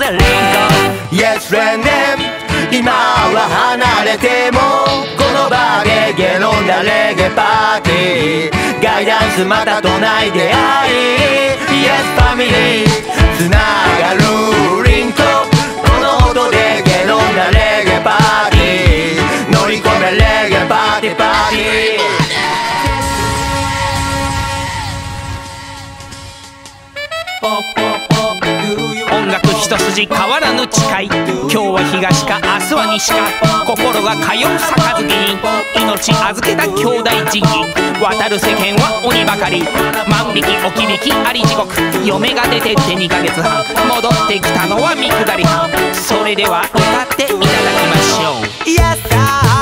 ぜリンゴ Yes レンネ今は離れてもこの場でゲロンだレゲパーティーガイダンスまたとない出会い Yes ファミリーつながるリンクこの音でゲロンだレゲパーティー乗り込めレゲパーティーパーティー音楽一筋変わらぬ誓い今日は東か明日は西か心が通う杯に命預けた兄弟仁義渡る世間は鬼ばかり万引き置き引きあり地獄嫁が出てって2ヶ月半戻ってきたのは三下り半それでは歌っていただきましょう Yes,